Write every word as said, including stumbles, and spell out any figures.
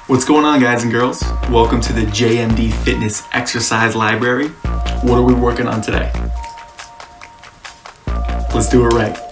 What's going on, guys and girls? Welcome to the J M D Fitness Exercise Library. What are we working on today? Let's do it right.